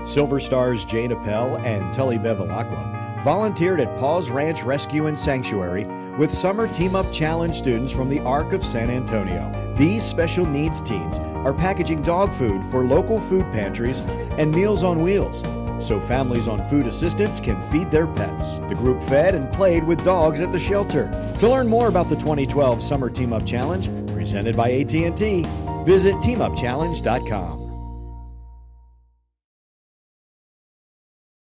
Silver Stars Jayne Appel and Tully Bevilaqua volunteered at Paws Ranch Rescue and Sanctuary with Summer Team Up Challenge students from the Arc of San Antonio. These special needs teens are packaging dog food for local food pantries and Meals on Wheels, so families on food assistance can feed their pets. The group fed and played with dogs at the shelter. To learn more about the 2012 Summer Team Up Challenge, presented by AT&T, visit teamupchallenge.com.